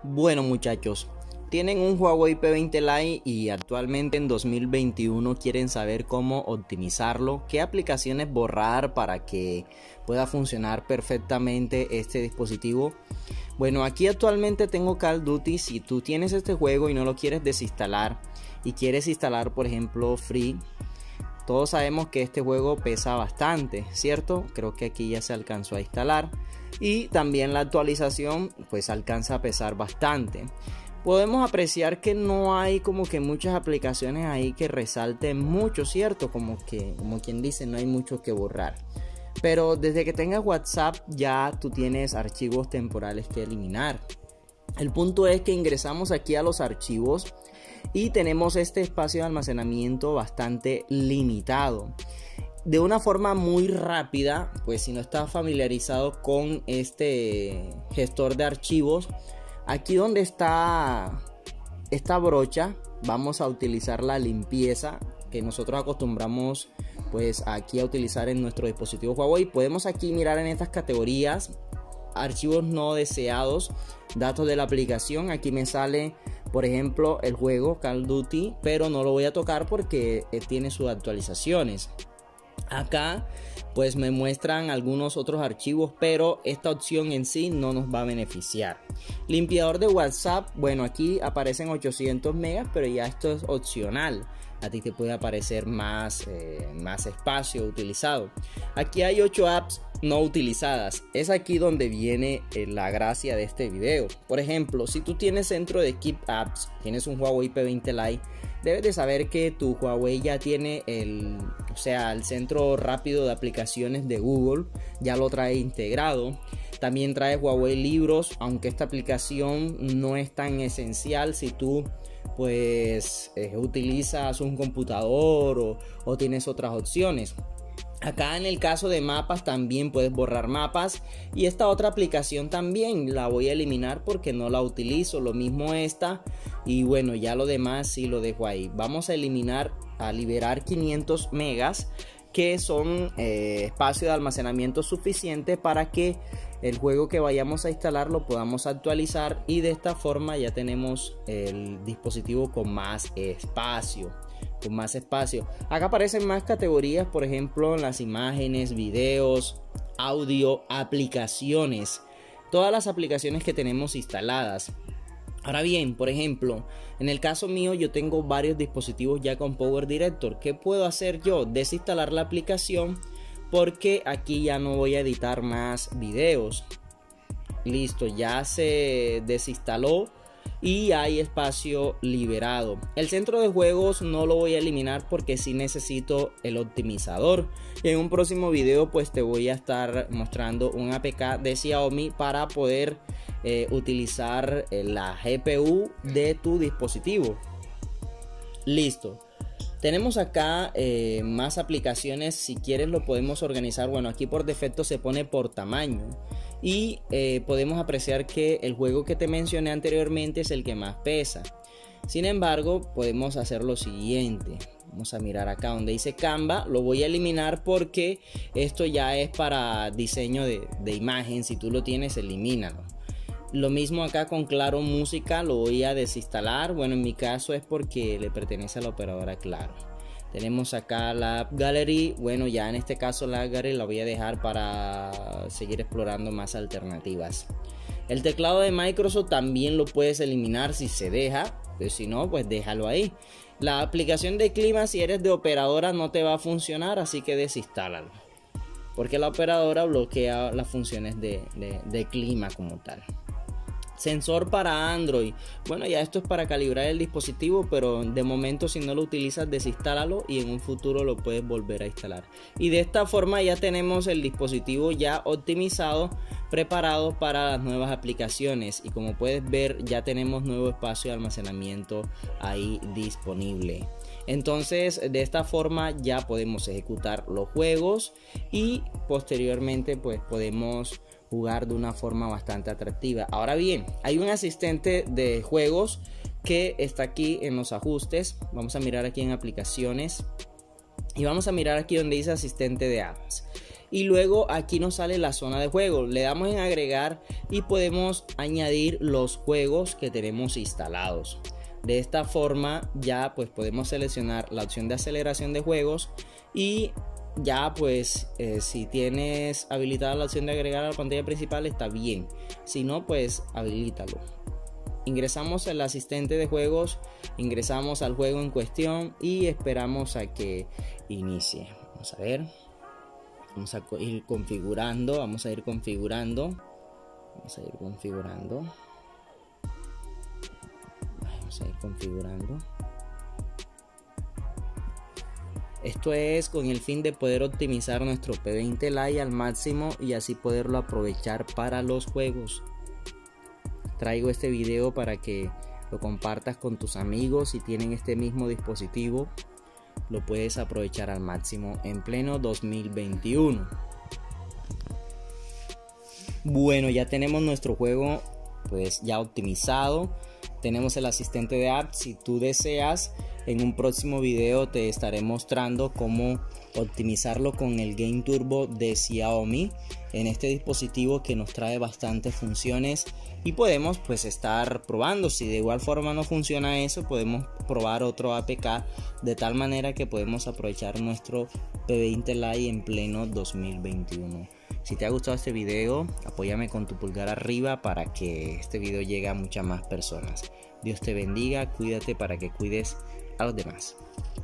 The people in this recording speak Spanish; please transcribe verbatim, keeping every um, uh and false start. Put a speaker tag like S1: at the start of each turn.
S1: Bueno muchachos, tienen un Huawei P veinte Lite y actualmente en dos mil veintiuno quieren saber cómo optimizarlo, qué aplicaciones borrar para que pueda funcionar perfectamente este dispositivo. Bueno, aquí actualmente tengo Call of Duty. Si tú tienes este juego y no lo quieres desinstalar y quieres instalar, por ejemplo, Free, todos sabemos que este juego pesa bastante, ¿cierto? Creo que aquí ya se alcanzó a instalar y también la actualización pues alcanza a pesar bastante. Podemos apreciar que no hay como que muchas aplicaciones ahí que resalten mucho, ¿cierto? Como que, como quien dice, no hay mucho que borrar. Pero desde que tengas WhatsApp ya tú tienes archivos temporales que eliminar. El punto es que ingresamos aquí a los archivos y tenemos este espacio de almacenamiento bastante limitado. De una forma muy rápida, pues si no estás familiarizado con este gestor de archivos, aquí donde está esta brocha, vamos a utilizar la limpieza que nosotros acostumbramos pues aquí a utilizar en nuestro dispositivo Huawei. Podemos aquí mirar en estas categorías: archivos no deseados, datos de la aplicación. Aquí me sale por ejemplo el juego Call of Duty, pero no lo voy a tocar porque tiene sus actualizaciones. Acá pues me muestran algunos otros archivos, pero esta opción en sí no nos va a beneficiar. Limpiador de WhatsApp, bueno, aquí aparecen ochocientos megas, pero ya esto es opcional. A ti te puede aparecer más, eh, más espacio utilizado. Aquí hay ocho apps no utilizadas. Es aquí donde viene eh, la gracia de este video. Por ejemplo, si tú tienes centro de Keep Apps, tienes un Huawei P veinte Lite, debes de saber que tu Huawei ya tiene el, o sea, el centro rápido de aplicaciones de Google, ya lo trae integrado. También trae Huawei Libros, aunque esta aplicación no es tan esencial si tú pues eh, utilizas un computador o, o tienes otras opciones. Acá en el caso de mapas también puedes borrar mapas, y esta otra aplicación también la voy a eliminar porque no la utilizo. Lo mismo esta, y bueno, ya lo demás sí lo dejo ahí. Vamos a eliminar, a liberar quinientos megas, que son eh, espacio de almacenamiento suficiente para que el juego que vayamos a instalar lo podamos actualizar, y de esta forma ya tenemos el dispositivo con más espacio. Con más espacio. Acá aparecen más categorías, por ejemplo, las imágenes, videos, audio, aplicaciones. Todas las aplicaciones que tenemos instaladas. Ahora bien, por ejemplo, en el caso mío yo tengo varios dispositivos ya con Power Director. ¿Qué puedo hacer yo? Desinstalar la aplicación porque aquí ya no voy a editar más videos. Listo, ya se desinstaló y hay espacio liberado. El centro de juegos no lo voy a eliminar porque sí necesito el optimizador. Y en un próximo video pues te voy a estar mostrando un A P K de Xiaomi para poder eh, utilizar eh, la G P U de tu dispositivo. Listo. Tenemos acá eh, más aplicaciones. Si quieres lo podemos organizar. Bueno, aquí por defecto se pone por tamaño. Y eh, podemos apreciar que el juego que te mencioné anteriormente es el que más pesa. Sin embargo, podemos hacer lo siguiente. Vamos a mirar acá donde dice Canva. Lo voy a eliminar porque esto ya es para diseño de, de imagen. Si tú lo tienes, elimínalo. Lo mismo acá con Claro Música, lo voy a desinstalar. Bueno, en mi caso es porque le pertenece a la operadora Claro. Tenemos acá la App Gallery. Bueno, ya en este caso la App Gallery la voy a dejar para seguir explorando más alternativas. El teclado de Microsoft también lo puedes eliminar si se deja, pero si no, pues déjalo ahí. La aplicación de clima, si eres de operadora, no te va a funcionar, así que desinstálalo, porque la operadora bloquea las funciones de, de, de clima como tal. Sensor para Android. Bueno, ya esto es para calibrar el dispositivo, pero de momento si no lo utilizas, desinstálalo y en un futuro lo puedes volver a instalar. Y de esta forma ya tenemos el dispositivo ya optimizado, preparado para las nuevas aplicaciones. Y como puedes ver, ya tenemos nuevo espacio de almacenamiento ahí disponible. Entonces de esta forma ya podemos ejecutar los juegos y posteriormente pues podemos jugar de una forma bastante atractiva. Ahora bien, hay un asistente de juegos que está aquí en los ajustes. Vamos a mirar aquí en aplicaciones y vamos a mirar aquí donde dice asistente de apps. y luego aquí nos sale la zona de juego. Le damos en agregar y podemos añadir los juegos que tenemos instalados. De esta forma ya pues podemos seleccionar la opción de aceleración de juegos y ya pues eh, si tienes habilitada la opción de agregar a la pantalla principal está bien, si no pues habilítalo. Ingresamos al asistente de juegos, ingresamos al juego en cuestión y esperamos a que inicie. Vamos a ver, vamos a ir configurando, vamos a ir configurando, vamos a ir configurando, vamos a ir configurando. Esto es con el fin de poder optimizar nuestro P veinte Lite al máximo y así poderlo aprovechar para los juegos. Traigo este video para que lo compartas con tus amigos. Si tienen este mismo dispositivo, lo puedes aprovechar al máximo en pleno dos mil veintiuno. Bueno, ya tenemos nuestro juego pues ya optimizado. Tenemos el asistente de apps. Si tú deseas, en un próximo video te estaré mostrando cómo optimizarlo con el Game Turbo de Xiaomi en este dispositivo que nos trae bastantes funciones y podemos pues estar probando. Si de igual forma no funciona eso, podemos probar otro A P K de tal manera que podemos aprovechar nuestro P veinte Lite en pleno dos mil veintiuno. Si te ha gustado este video, apóyame con tu pulgar arriba para que este video llegue a muchas más personas. Dios te bendiga, cuídate para que cuides a los demás.